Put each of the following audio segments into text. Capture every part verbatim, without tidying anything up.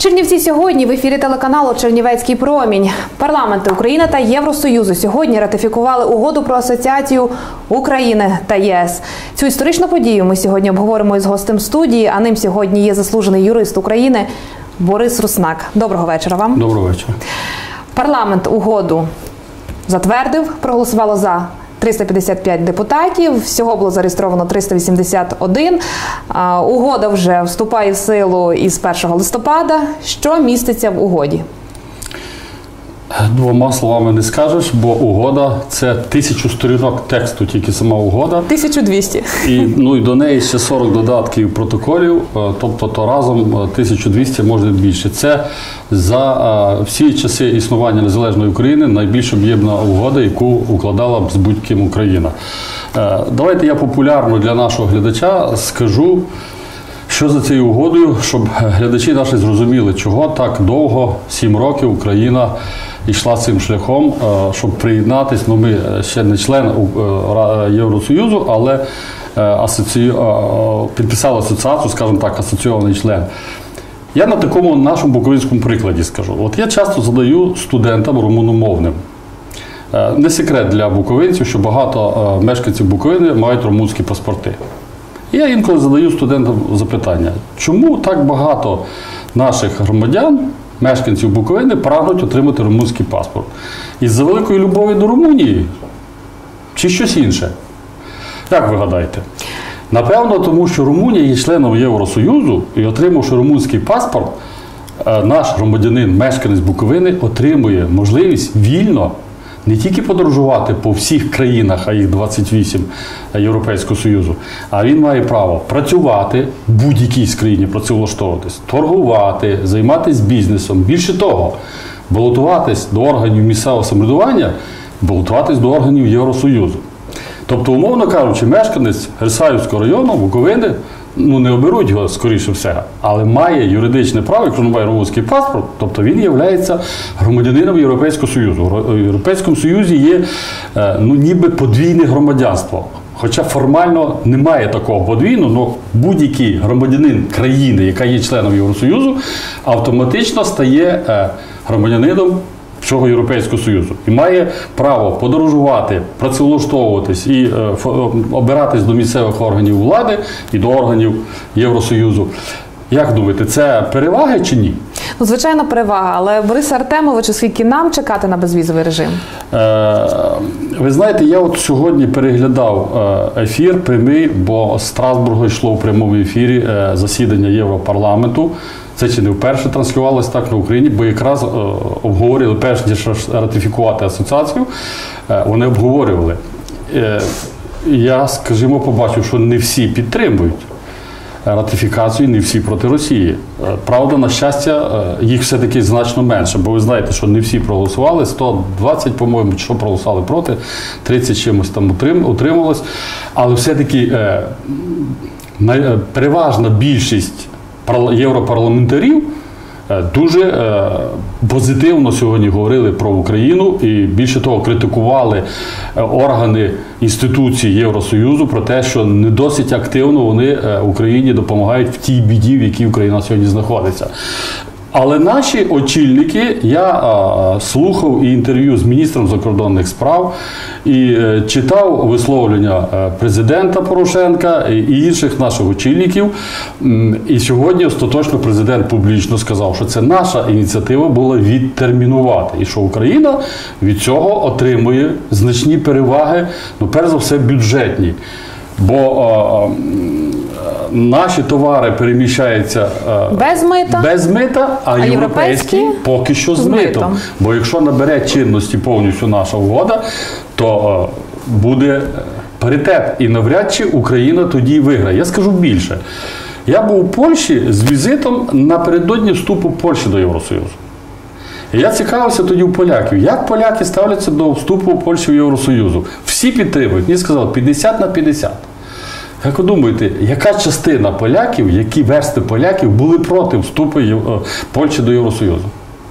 Чернівці сьогодні в ефірі телеканалу «Чернівецький промінь». Парламенти України та Євросоюзу сьогодні ратифікували угоду про асоціацію України та ЄС. Цю історичну подію ми сьогодні обговоримо із гостем студії, а ним сьогодні є заслужений юрист України Борис Руснак. Доброго вечора вам. Доброго вечора. Парламент угоду затвердив, проголосувало за триста п'ятдесят п'ять депутатів, всього було зареєстровано триста вісімдесят один. Угода вже вступає в силу із першого листопада. Що міститься в угоді? Двома словами не скажеш, бо угода – це тисячу сторінок тексту, тільки сама угода. тисяча двісті. І, ну, і до неї ще сорок додатків протоколів, тобто то разом тисяча двісті, може більше. Це за а, всі часи існування незалежної України найбільш об'ємна угода, яку укладала б з будь-ким Україна. Е, давайте я популярно для нашого глядача скажу, що за цією угодою, щоб глядачі наші зрозуміли, чого так довго, сім років, Україна йшла цим шляхом, щоб приєднатися. Ну, ми ще не член Євросоюзу, але асоці... підписали асоціацію, скажімо так, асоційований член. Я на такому нашому буковинському прикладі скажу. От я часто задаю студентам румуномовним. Не секрет для буковинців, що багато мешканців Буковини мають румунські паспорти. Я інколи задаю студентам запитання, чому так багато наших громадян, мешканців Буковини, прагнуть отримати румунський паспорт? Із-за великої любові до Румунії? Чи щось інше? Як ви гадаєте? Напевно, тому що Румунія є членом Євросоюзу і, отримавши румунський паспорт, наш громадянин, мешканець Буковини, отримує можливість вільно не тільки подорожувати по всіх країнах, а їх двадцять вісім Європейського Союзу, а він має право працювати в будь-якій країні, працевлаштовуватись, торгувати, займатися бізнесом. Більше того, балотуватись до органів місцевого самоврядування, балотуватись до органів Євросоюзу. Тобто, умовно кажучи, мешканець Герцаївського району, Буковини, ну, не оберуть його, скоріше всього, але має юридичне право, якщо він має румунський паспорт, тобто він є громадянином Європейського Союзу. У Європейському Союзі є, ну, ніби подвійне громадянство. Хоча формально немає такого подвійного, але будь-який громадянин країни, яка є членом Євросоюзу, автоматично стає громадянином всього Європейського Союзу. І має право подорожувати, працевлаштовуватись і е, обиратись до місцевих органів влади і до органів Євросоюзу. Як думаєте, це переваги чи ні? Ну, звичайно, перевага. Але, Борис Артемович, оскільки нам чекати на безвізовий режим? Е, ви знаєте, я от сьогодні переглядав ефір прямий, бо з Страсбургу йшло в прямому ефірі е, засідання Європарламенту. Це чи не вперше транслювалося так на Україні, бо якраз е, обговорювали, перш ніж ратифікувати асоціацію, е, вони обговорювали. Е, я, скажімо, побачив, що не всі підтримують ратифікацію, не всі проти Росії. Е, правда, на щастя, е, їх все-таки значно менше, бо ви знаєте, що не всі проголосували, сто двадцять, по-моєму, що проголосували проти, тридцять чимось там утрим, утрималось, але все-таки е, най, переважна більшість європарламентарів дуже е, позитивно сьогодні говорили про Україну і, більше того, критикували органи інституції Євросоюзу про те, що не досить активно вони Україні допомагають в тій біді, в якій Україна сьогодні знаходиться. Але наші очільники, я а, слухав і інтерв'ю з міністром закордонних справ, і е, читав висловлення президента Порошенка і, і інших наших очільників. І сьогодні остаточно президент публічно сказав, що це наша ініціатива була відтермінувати. І що Україна від цього отримує значні переваги, ну, перш за все, бюджетні. Бо а, наші товари переміщаються без мита, без мита а, а європейські, європейські поки що з, з митом. митом. Бо якщо набере чинності повністю наша угода, то буде паритет. І навряд чи Україна тоді виграє. Я скажу більше. Я був у Польщі з візитом напередодні вступу Польщі до Євросоюзу. І я цікавився тоді у поляків, як поляки ставляться до вступу Польщі в Євросоюзу. Всі підтримують. Мені сказали, п'ятдесят на п'ятдесят. Як ви думаєте, яка частина поляків, які версти поляків були проти вступу Польщі до Євросоюзу?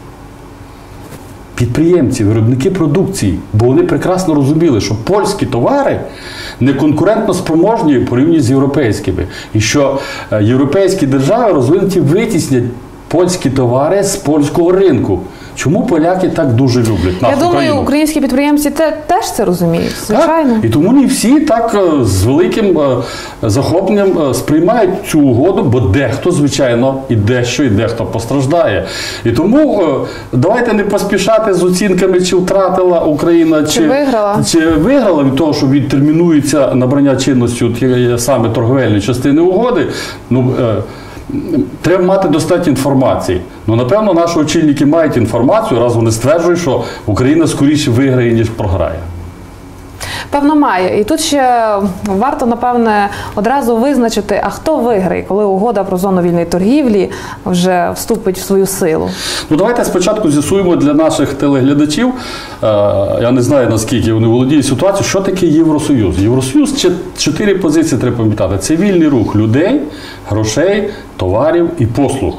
Підприємці, виробники продукції, бо вони прекрасно розуміли, що польські товари не конкурентно спроможні порівняно з європейськими. І що європейські держави розвинуті витіснять польські товари з польського ринку. Чому поляки так дуже люблять нашу Я думаю, країну? українські підприємці те, теж це розуміють, звичайно. Так? І тому не всі так е, з великим е, захопленням е, сприймають цю угоду, бо дехто, звичайно, і дещо, і дехто постраждає. І тому е, давайте не поспішати з оцінками, чи втратила Україна, чи, Чи виграла. чи виграла від того, що відтермінується набрання чинності от, е, саме торговельної частини угоди. Ну, е, треба мати достатньо інформації. Ну, напевно, наші очільники мають інформацію, раз вони стверджують, що Україна скоріше виграє, ніж програє. Певно, має. І тут ще варто, напевне, одразу визначити, а хто виграє, коли угода про зону вільної торгівлі вже вступить в свою силу. Ну, давайте спочатку з'ясуємо для наших телеглядачів, е, я не знаю, наскільки вони володіють ситуацією, що таке Євросоюз. Євросоюз – чотири позиції треба пам'ятати. Це вільний рух людей, грошей, товарів і послуг.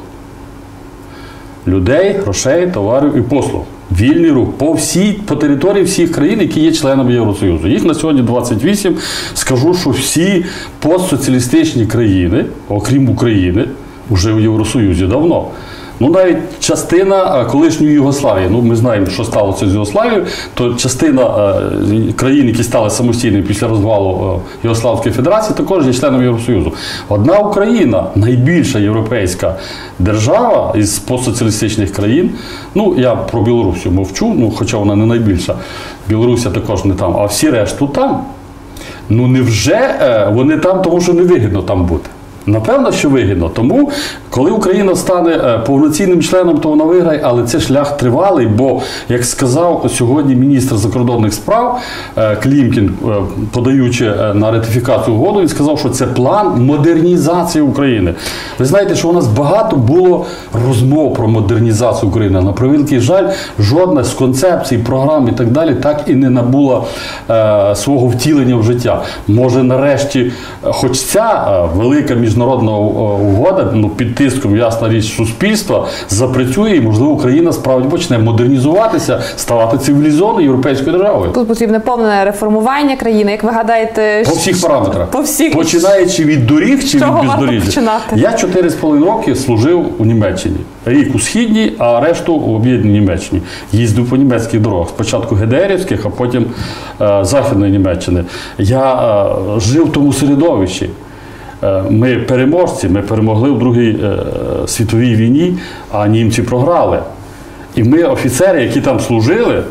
Людей, грошей, товарів і послуг. Вільний рух по всій, по території всіх країн, які є членами Євросоюзу. Їх на сьогодні двадцять вісім. Скажу, що всі постсоціалістичні країни, окрім України, вже в Євросоюзі давно. Ну, навіть частина колишньої Югославії, ну, ми знаємо, що сталося з Югославією, то частина е, країн, які стали самостійними після розвалу е, Югославської Федерації, також є членом Євросоюзу. Одна Україна, найбільша європейська держава із постсоціалістичних країн, ну, я про Білорусію мовчу, ну, хоча вона не найбільша, Білорусія також не там, а всі решту там. Ну, невже е, вони там, тому що не вигідно там бути? Напевно, що вигідно. Тому, коли Україна стане повноцінним членом, то вона виграє, але це шлях тривалий, бо, як сказав сьогодні міністр закордонних справ Клімкін, подаючи на ратифікацію угоду, він сказав, що це план модернізації України. Ви знаєте, що у нас багато було розмов про модернізацію України. На превеликий жаль, жодна з концепцій, програм і так далі так і не набула е, свого втілення в життя. Може, нарешті, хоч ця велика міжнародна угода, ну, під тиском, ясна річ, суспільства, запрацює і, можливо, Україна справді почне модернізуватися, ставати цивілізованою європейською державою. Тут потрібне повне реформування країни, як ви гадаєте? По всіх параметрах. По всіх. Починаючи від доріг чи від бездоріжжя. Я чотири з половиною роки служив у Німеччині. Рік у Східній, а решту в об'єднаній Німеччині. Їздив по німецьких дорогах. Спочатку ГДРівських, а потім е, Західної Німеччини. Я е, жив в тому середовищі. Ми переможці, ми перемогли в Другій е, світовій війні, а німці програли. І ми, офіцери, які там служили,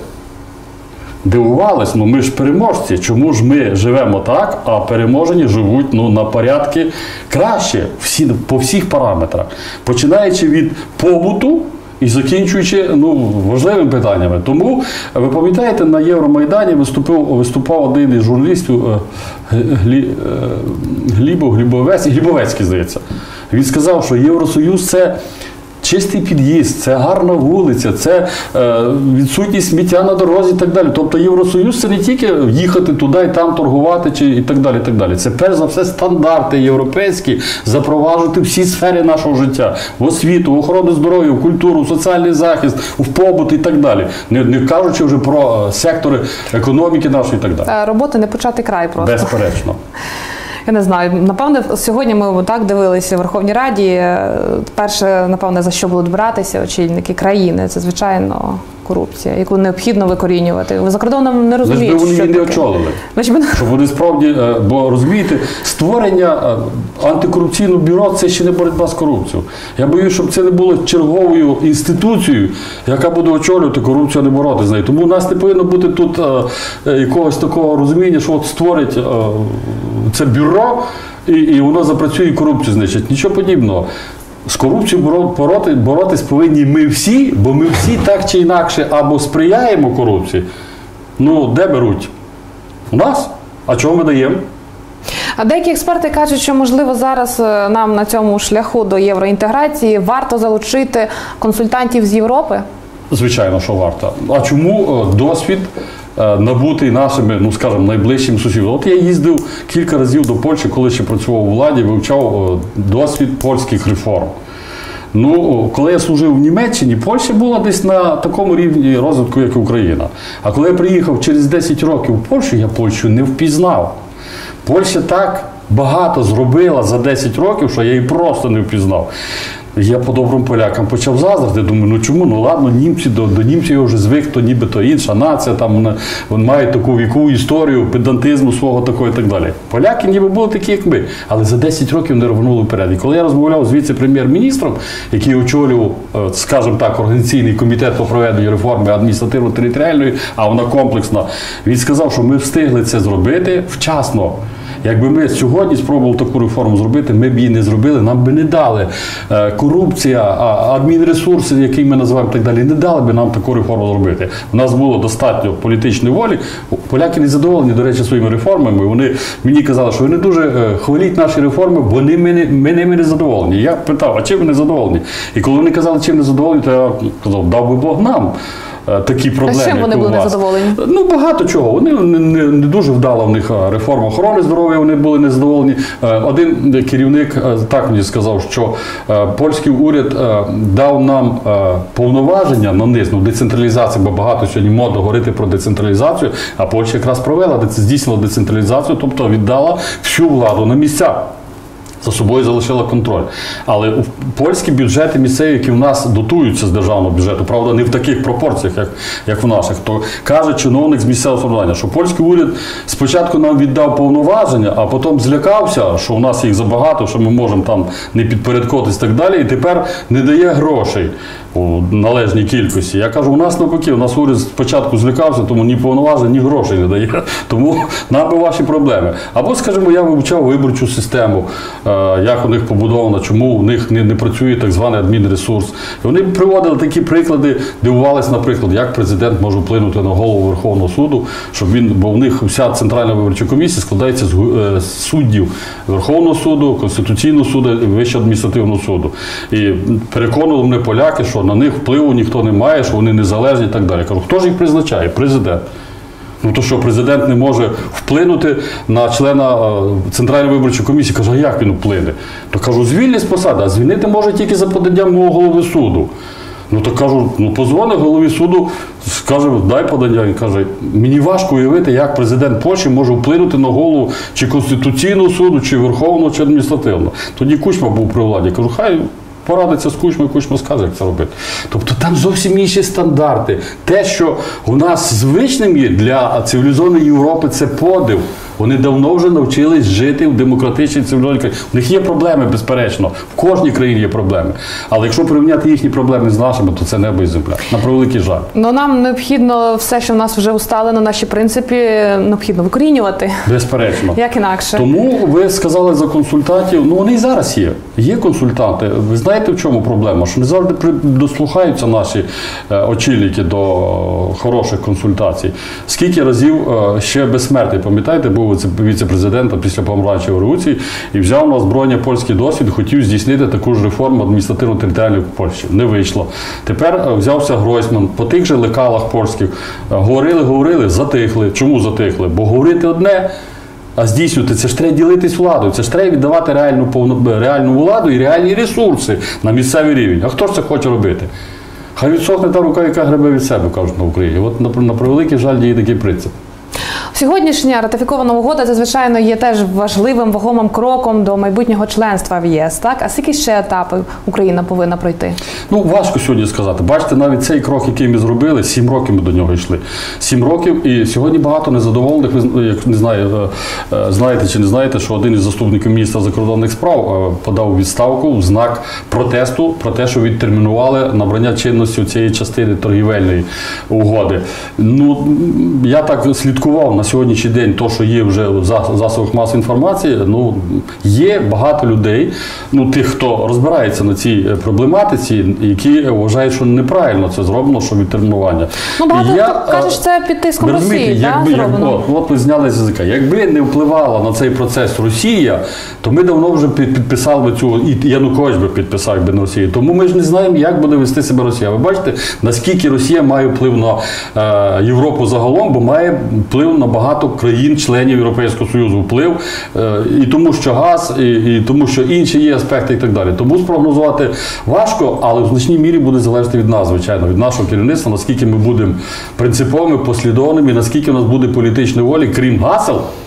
дивувались, ну ми ж переможці, чому ж ми живемо так, а переможені живуть, ну, на порядки краще, всі, по всіх параметрах. Починаючи від побуту і закінчуючи, ну, важливими питаннями. Тому, ви пам'ятаєте, на Євромайдані виступив, виступав один із журналістів, Глі, Глібов, Глібовецький, Глібовецький, здається. Він сказав, що Євросоюз – це чистий під'їзд, це гарна вулиця, це е, відсутність сміття на дорозі і так далі. Тобто Євросоюз – це не тільки їхати туди і там торгувати чи, і так далі, і так далі. Це перш за все стандарти європейські, запроваджувати всі сфери нашого життя. В освіту, в охорону здоров'я, в культуру, в соціальний захист, в побут і так далі. Не, не кажучи вже про сектори економіки нашої і так далі. Роботи не почати край просто. Безперечно. Я не знаю, напевне, сьогодні ми так дивилися в Верховній Раді. Перше, напевне, за що будуть братися очільники країни, це, звичайно, корупція, яку необхідно викорінювати. Ви за кордоном не розумієте, що таке. Вони її не очолили. Щоб вони справді, бо розумієте, створення антикорупційного бюро – це ще не боротьба з корупцією. Я боюсь, щоб це не було черговою інституцією, яка буде очолювати корупцію, а не боротися з нею. Тому у нас не повинно бути тут якогось такого розуміння, що от створить це бюро і, і воно запрацює і корупцію знищить. Нічого подібного. З корупцією бороти, боротись повинні ми всі, бо ми всі так чи інакше або сприяємо корупції. Ну, де беруть? У нас? А чого ми даємо? А деякі експерти кажуть, що, можливо, зараз нам на цьому шляху до євроінтеграції варто залучити консультантів з Європи? Звичайно, що варто. А чому досвід набутий нашими, ну, скажімо, найближчими сусідами? От я їздив кілька разів до Польщі, коли ще працював у владі, вивчав досвід польських реформ. Ну, коли я служив в Німеччині, Польща була десь на такому рівні розвитку, як і Україна. А коли я приїхав через десять років в Польщу, я Польщу не впізнав. Польща так багато зробила за десять років, що я її просто не впізнав. Я по добрим полякам почав заздрити, думаю, ну чому, ну ладно, німці, до, до німців я вже звик, то нібито інша нація, там вони, вони мають таку вікову історію, педантизму свого такого і так далі. Поляки ніби були такі, як ми, але за десять років не рвонули вперед. І коли я розмовляв з віце-прем'єр-міністром, який очолював, скажімо так, організаційний комітет по проведенню реформи адміністративно-територіальної, а вона комплексна, він сказав, що ми встигли це зробити вчасно. Якби ми сьогодні спробували таку реформу зробити, ми б її не зробили, нам би не дали. Корупція, адмінресурси, які ми називаємо так далі, не дали би нам таку реформу зробити. У нас було достатньо політичної волі. Поляки не задоволені, до речі, своїми реформами. Вони мені казали, що ви не дуже хваліть наші реформи, бо ми, ми ними не задоволені. Я питав, а чим ви не задоволені? І коли вони казали, чим не задоволені, то я казав, дав би Бог нам такі проблеми. А чим вони були незадоволені? Ну, багато чого. Вони не, не, не дуже вдала в них реформа охорони здоров'я, вони були незадоволені. Один керівник так мені сказав, що польський уряд дав нам повноваження на низ, ну, децентралізацію, бо багато сьогодні модно говорити про децентралізацію, а Польща якраз провела, здійснила децентралізацію, тобто віддала всю владу на місця. За собою залишила контроль. Але польські бюджети місцеві, які в нас дотуються з державного бюджету, правда, не в таких пропорціях, як, як в наших, то каже чиновник з місцевого самоврядування, що польський уряд спочатку нам віддав повноваження, а потім злякався, що у нас їх забагато, що ми можемо там не підпорядковуватись і так далі, і тепер не дає грошей у належній кількості. Я кажу, у нас навпаки, у нас уряд спочатку злякався, тому ні повноважень, ні грошей не дає. Тому нам би ваші проблеми. Або, скажімо, я вивчав виборчу систему, як у них побудовано, чому у них не, не працює так званий адмінресурс. І вони приводили такі приклади, дивувалися, наприклад, як президент може вплинути на голову Верховного суду, щоб він, бо у них вся Центральна виборча комісія складається з е, суддів Верховного суду, Конституційного суду і Вищого адміністративного суду. І переконували мене поляки, що на них впливу ніхто не має, що вони незалежні і так далі. Я кажу, хто ж їх призначає? Президент. Ну то що, президент не може вплинути на члена Центральної виборчої комісії? Каже, а як він вплине? То кажу, звільніть з посади, а звільнити може тільки за поданням мого голови суду. Ну то кажу, ну позвони голові суду, скаже, дай подання. Він каже, мені важко уявити, як президент Польщі може вплинути на голову чи Конституційного суду, чи Верховного, чи адміністративного. Тоді Кучма був при владі. Я кажу, хай порадиться з Кучмою, Кучма скаже, як це робити. Тобто там зовсім інші стандарти. Те, що у нас звичним є для цивілізованої Європи, це подив. Вони давно вже навчились жити в демократичній цивілізованій країні. У них є проблеми, безперечно. В кожній країні є проблеми. Але якщо порівняти їхні проблеми з нашими, то це небо і земля. На превеликий жаль. Ну нам необхідно все, що в нас вже усталено, наші принципи, необхідно викорінювати. Безперечно. Як інакше. Тому ви сказали за консультантів. Ну вони і зараз є. Є консультанти. Ви знаєте, в чому проблема? Що не завжди дослухаються наші очільники до хороших консультацій. Скільки разів ще безсмертний, пам'ятаєте, був віце-президента після помаранчевої революції і взяв на озброєння польський досвід, хотів здійснити таку ж реформу адміністративно-територіальної в Польщі. Не вийшло. Тепер взявся Гройсман, по тих же лекалах польських. Говорили, говорили, затихли. Чому затихли? Бо говорити одне, а здійснювати, це ж треба ділитись владою, це ж треба віддавати реальну, реальну владу і реальні ресурси на місцевий рівень. А хто ж це хоче робити? Хай відсохне та рука, яка гребе від себе, кажуть на Україні. От на, на превеликий жаль діє такий принцип. Сьогоднішня ратифікована угода, це, звичайно, є теж важливим, вагомим кроком до майбутнього членства в ЄС, так? А скільки ще етапів Україна повинна пройти? Ну, важко сьогодні сказати. Бачите, навіть цей крок, який ми зробили, сім років ми до нього йшли. Сім років, і сьогодні багато незадоволених. Ви, як не знаю, знаєте чи не знаєте, що один із заступників міністра закордонних справ подав відставку в знак протесту про те, що відтермінували набрання чинності цієї частини торгівельної угоди. Ну, я так слідкував на сьогоднішній день, то, що є вже в засобах масової інформації, ну, є багато людей, ну, тих, хто розбирається на цій проблематиці, які вважають, що неправильно це зроблено, що відтермінування. Ну, багато я, хто каже, що це під тиском Росії, якби, так, як, от, от ви зняли з язика. Якби не впливала на цей процес Росія, то ми давно вже підписали цю, і Янукович би підписав, якби не Росія. Тому ми ж не знаємо, як буде вести себе Росія. Ви бачите, наскільки Росія має вплив на е, Європу загалом, бо має вплив на багато країн-членів Європейського Союзу, вплив е, і тому, що газ, і, і тому, що інші є аспекти і так далі. Тому спрогнозувати важко, але в значній мірі буде залежати від нас, звичайно, від нашого керівництва, наскільки ми будемо принциповими, послідовними, наскільки у нас буде політичної волі, крім гасел,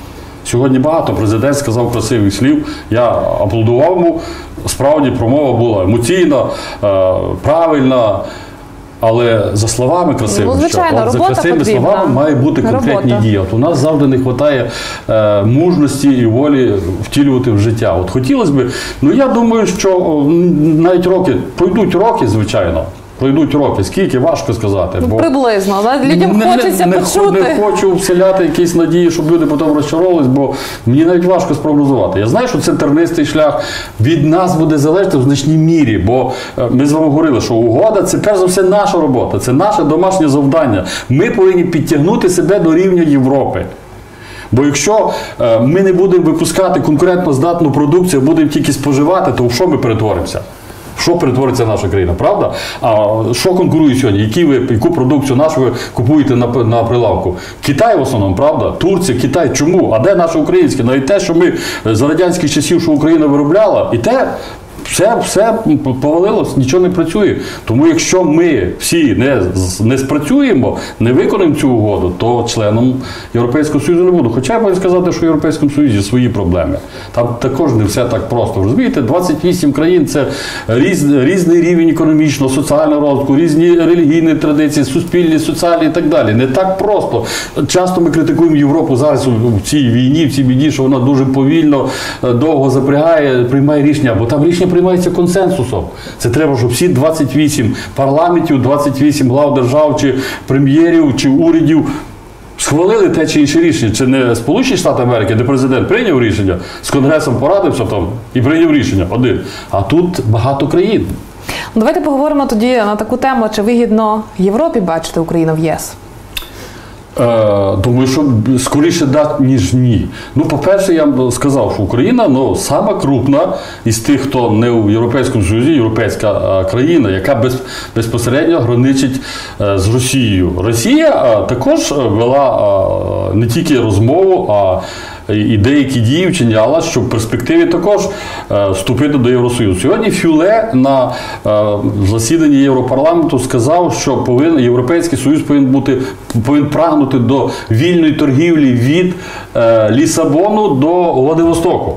Сьогодні багато президент сказав красивих слів, я аплодував йому, справді промова була емоційна, правильна, але за словами красивими, ну, звичайно, що, за красивими потрібна. словами має бути конкретні Робота. дії. От у нас завжди не вистачає е, мужності і волі втілювати в життя. От хотілося б, ну я думаю, що навіть роки, пройдуть роки, звичайно, пройдуть роки, скільки, важко сказати. Ну, бо приблизно, людям не, хочеться не, почути. Не хочу вселяти якісь надії, щоб люди потім розчаровувались, бо мені навіть важко спрогнозувати. Я знаю, що це тернистий шлях, від нас буде залежати в значній мірі, бо ми з вами говорили, що угода – це перш за все наша робота, це наше домашнє завдання. Ми повинні підтягнути себе до рівня Європи. Бо якщо е, ми не будемо випускати конкурентно здатну продукцію, а будемо тільки споживати, то в що ми перетворимося? В що перетвориться наша країна, правда? А що конкурує сьогодні? Які ви, яку продукцію нашу ви купуєте на, на прилавку? Китай в основному, правда? Турція, Китай. Чому? А де наше українське? Навіть те, що ми за радянських часів, що Україна виробляла, і те все, все повалилось, нічого не працює. Тому якщо ми всі не, не спрацюємо, не виконаємо цю угоду, то членом Європейського Союзу не буду. Хоча я можу сказати, що в Європейському Союзі свої проблеми. Там також не все так просто. Ви розумієте, двадцять вісім країн – це різ, різний рівень економічного, соціального розвитку, різні релігійні традиції, суспільні, соціальні і так далі. Не так просто. Часто ми критикуємо Європу зараз в цій війні, в цій біді, що вона дуже повільно, довго запрягає, приймає рішення, бо там рішення приймається консенсусом. Це треба, щоб всі двадцять вісім парламентів, двадцять вісім глав держав, чи прем'єрів, чи урядів схвалили те чи інше рішення. Чи не Сполучені Штати Америки, де президент прийняв рішення, з Конгресом порадився там і прийняв рішення один. А тут багато країн. Давайте поговоримо тоді на таку тему, чи вигідно Європі бачити Україну в ЄС? Е, думаю, що скоріше да, ніж ні. Ну, по-перше, я б сказав, що Україна, ну, сама крупна із тих, хто не у Європейському Союзі, європейська а, країна, яка без, безпосередньо граничить а, з Росією. Росія а, також вела а, не тільки розмову, а і деякі дії вчиняла, що в перспективі також е, вступити до Євросоюзу. Сьогодні Фюле на е, засіданні Європарламенту сказав, що повинен, Європейський Союз повинен бути, повинен прагнути до вільної торгівлі від е, Лісабону до Владивостоку.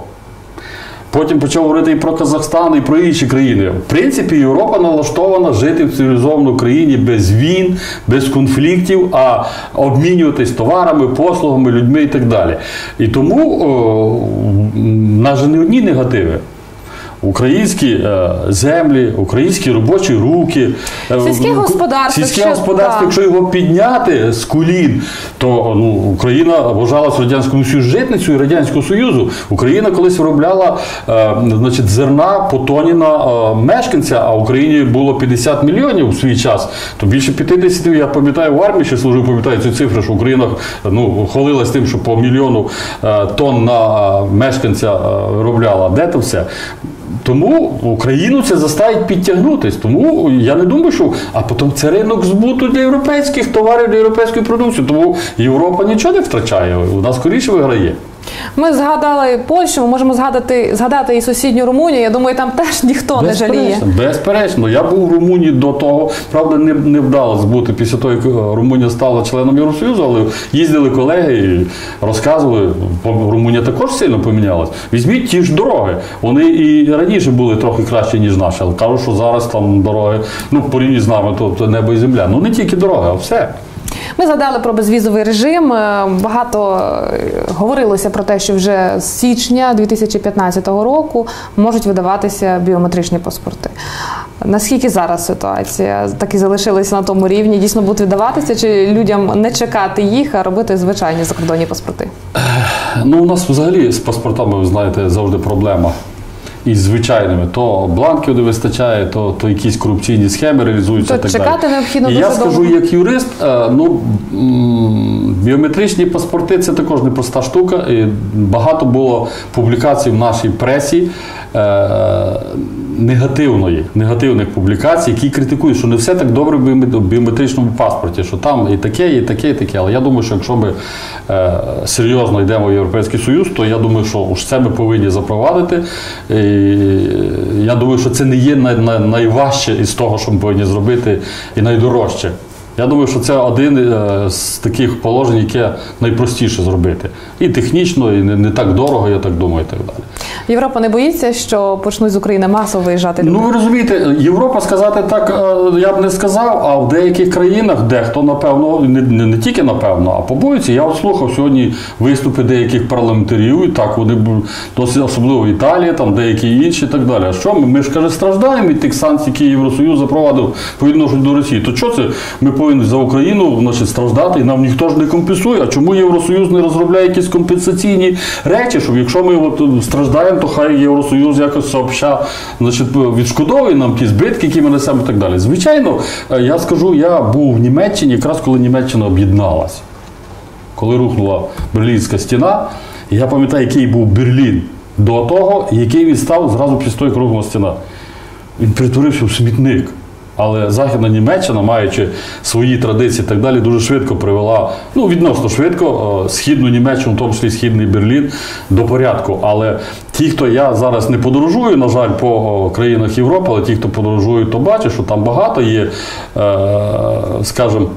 Потім почав говорити і про Казахстан, і про інші країни. В принципі, Європа налаштована жити в цивілізованій країні без війн, без конфліктів, а обмінюватись товарами, послугами, людьми і так далі. І тому о, в нас же не одні негативи. Українські е, землі, українські робочі руки, сільське господарство, сільське господарство, якщо його підняти з колін, то ну, Україна вважалась в Радянському Союзі житницею Радянського Союзу. Україна колись виробляла е, значить, зерна по тоні на е, мешканця, а в Україні було п'ятдесят мільйонів у свій час. То більше п'ятдесят, я пам'ятаю, в армії ще служив, пам'ятаю цю цифру, що Україна ну, хвалилась тим, що по мільйону е, тонн на е, мешканця е, виробляла. Де то все? Тому Україну це заставить підтягнутися. Тому я не думаю, що... А потім це ринок збуту для європейських товарів, для європейської продукції. Тому Європа нічого не втрачає. У нас скоріше виграє. Ми згадали Польщу, ми можемо згадати, згадати і сусідню Румунію. Я думаю, там теж ніхто не жаліє. Безперечно. Я був в Румунії до того. Правда, не, не вдалося бути після того, як Румунія стала членом Євросоюзу, але їздили колеги і розказували. Румунія також сильно помінялась. Візьміть ті ж дороги. Вони і раніше були трохи кращі, ніж наші. Але кажуть, що зараз там дороги, ну, порівняно з нами, то небо і земля. Ну, не тільки дороги, а все. Ми згадали про безвізовий режим. Багато говорилося про те, що вже з січня дві тисячі п'ятнадцятого року можуть видаватися біометричні паспорти. Наскільки зараз ситуація? Так і залишилися на тому рівні? Дійсно будуть видаватися? Чи людям не чекати їх, а робити звичайні закордонні паспорти? Ну, у нас взагалі з паспортами, ви знаєте, завжди проблема. Із звичайними. То бланків не вистачає, то, то якісь корупційні схеми реалізуються. То і так чекати далі. необхідно І дуже я скажу, довго. як юрист, ну, біометричні паспорти – це також непроста штука. І багато було публікацій в нашій пресі негативної, негативних публікацій, які критикують, що не все так добре в біометричному паспорті, що там і таке, і таке, і таке. Але я думаю, що якщо ми е, серйозно йдемо в Європейський Союз, то я думаю, що уж це ми повинні запровадити. І я думаю, що це не є най, най, найважче із того, що ми повинні зробити, і найдорожче. Я думаю, що це один з таких положень, яке найпростіше зробити. І технічно, і не, не так дорого, я так думаю, і так далі. Європа не боїться, що почнуть з України масово виїжджати люди? Ну, ви розумієте, Європа сказати так, я б не сказав, а в деяких країнах дехто, напевно, не, не, не тільки напевно, а побоюється. Я от слухав сьогодні виступи деяких парламентарів, і так вони досить, особливо Італія, там деякі інші і так далі. А що ми? Ми ж, каже, страждаємо від тих санкцій, які Євросоюз запровадив по відношенню до Росії. То що це? Ми повинні за Україну, значить, страждати, і нам ніхто ж не компенсує. А чому Євросоюз не розробляє якісь компенсаційні речі, щоб якщо ми от страждаємо, то хай Євросоюз якось сообща, значить, відшкодовує нам ті збитки, які ми несемо і так далі. Звичайно, я скажу, я був в Німеччині, якраз коли Німеччина об'єдналась. Коли рухнула Берлінська стіна, і я пам'ятаю, який був Берлін до того, який він став зразу після того, як рухнула стіна. Він перетворився в смітник. Але Західна Німеччина, маючи свої традиції і так далі, дуже швидко привела, ну, відносно швидко, Східну Німеччину, в тому числі Східний Берлін, до порядку. Але ті, хто, я зараз не подорожую, на жаль, по країнах Європи, але ті, хто подорожують, то бачать, що там багато є, скажімо,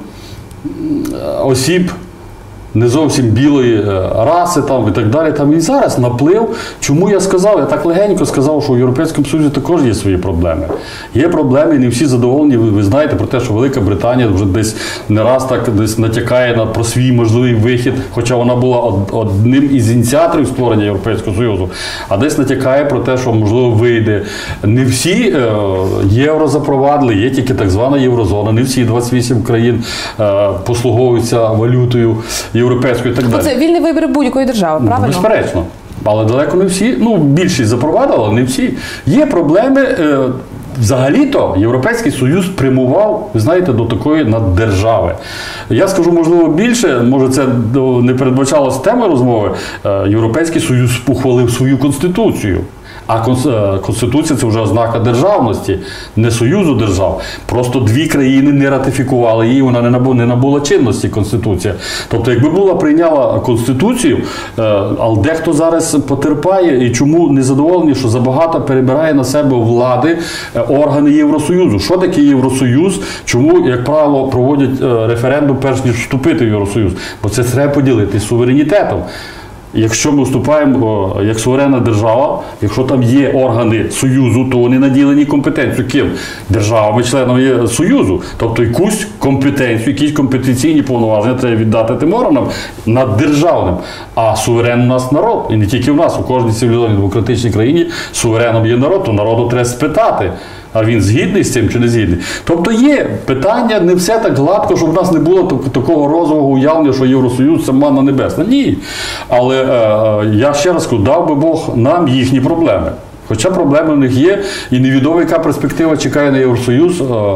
осіб, не зовсім білої раси там і так далі. Там і зараз наплив. Чому я сказав? Я так легенько сказав, що у Європейському Союзі також є свої проблеми. Є проблеми, не всі задоволені. Ви, ви знаєте про те, що Велика Британія вже десь не раз так десь натякає на, про свій можливий вихід, хоча вона була од, одним із ініціаторів створення Європейського Союзу, а десь натякає про те, що можливо вийде. Не всі е, євро запровадили, є тільки так звана єврозона, не всі двадцять вісім країн е, послуговуються валютою європейською і так далі. Це вільний вибір будь-якої держави, правильно? Безперечно. Але далеко не всі, ну, більшість запровадила, але не всі. Є проблеми, е, взагалі-то Європейський Союз прямував, ви знаєте, до такої наддержави. Я скажу, можливо, більше, може це не передбачалося темою розмови, е, Європейський Союз ухвалив свою конституцію. А Конституція – це вже ознака державності, не Союзу держав. Просто дві країни не ратифікували її, вона не набула, не набула чинності, Конституція. Тобто, якби була прийняла Конституцію, але дехто зараз потерпає, і чому незадоволені, що забагато перебирає на себе влади органи Євросоюзу. Що таке Євросоюз? Чому, як правило, проводять референдум перш ніж вступити в Євросоюз? Бо це треба поділити суверенітетом. Якщо ми вступаємо як суверенна держава, якщо там є органи Союзу, то вони наділені компетенцією. Ким? Державами, членами Союзу. Тобто якусь компетенцію, якісь компетенційні повноваження треба віддати тим органам наддержавним. А суверен у нас народ. І не тільки в нас, у кожній цивілізованій демократичній країні сувереном є народ, то народу треба спитати. А він згідний з цим чи не згідний? Тобто є питання, не все так гладко, щоб в нас не було такого розового уявлення, що Євросоюз – це манна небесна. Ні. Але е, я ще раз кажу, дав би Бог нам їхні проблеми. Хоча проблеми в них є, і невідомо, яка перспектива чекає на Євросоюз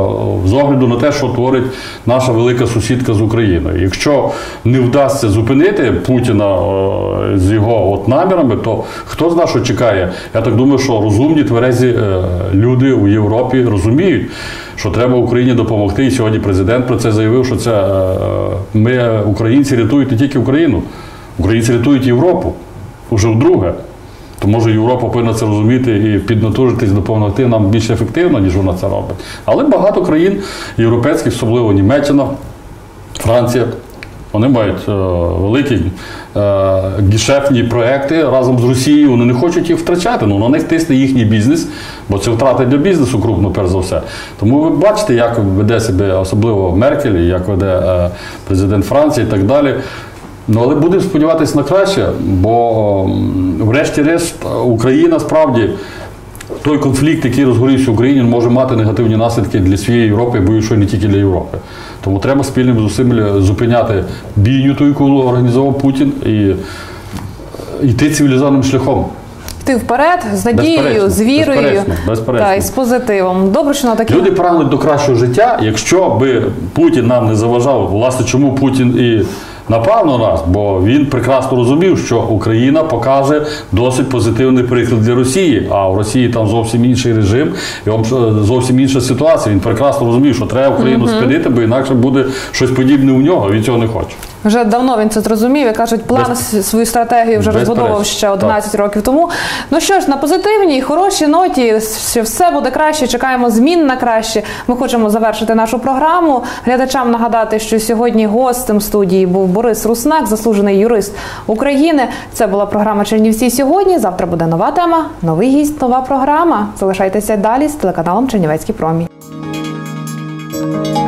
з огляду на те, що творить наша велика сусідка з Україною. Якщо не вдасться зупинити Путіна з його от намірами, то хто знає, що чекає? Я так думаю, що розумні, тверезі люди у Європі розуміють, що треба Україні допомогти. І сьогодні президент про це заявив, що це ми, українці, рятують не тільки Україну, українці рятують Європу. Уже вдруге. То може Європа повинна це розуміти і піднатужитись, допомогти нам більш ефективно, ніж вона це робить. Але багато країн європейських, особливо Німеччина, Франція, вони мають е, великі е, гешефтні проекти разом з Росією, вони не хочуть їх втрачати, ну на них тисне їхній бізнес, бо це втрати для бізнесу крупно, перш за все. Тому ви бачите, як веде себе особливо Меркель, як веде е, президент Франції і так далі. Ну, але будемо сподіватися на краще, бо врешті-решт Україна справді, той конфлікт, який розгорівся в Україні, може мати негативні наслідки для всієї Європи, боюсь, що не тільки для Європи. Тому треба спільними зусиллями зупиняти бійню, ту, яку організував Путін, і йти цивілізованим шляхом. Йти вперед, з надією, з вірою безперечно, безперечно. Та, і з позитивом. Добре, що на такі... Люди прагнуть до кращого життя, якщо би Путін нам не заважав, власне, чому Путін і напав на нас, бо він прекрасно розумів, що Україна покаже досить позитивний приклад для Росії, а в Росії там зовсім інший режим, і зовсім інша ситуація. Він прекрасно розумів, що треба Україну спинити, бо інакше буде щось подібне у нього, він цього не хоче. Вже давно він це зрозумів, і кажуть, план, Без... свою стратегію вже розбудовував ще одинадцять так. років тому. Ну що ж, на позитивній, хорошій ноті, що все буде краще, чекаємо змін на краще. Ми хочемо завершити нашу програму. Глядачам нагадати, що сьогодні гостем студії був Борис Руснак, заслужений юрист України. Це була програма «Чернівці сьогодні». Завтра буде нова тема, новий гість, нова програма. Залишайтеся далі з телеканалом «Чернівецький промінь».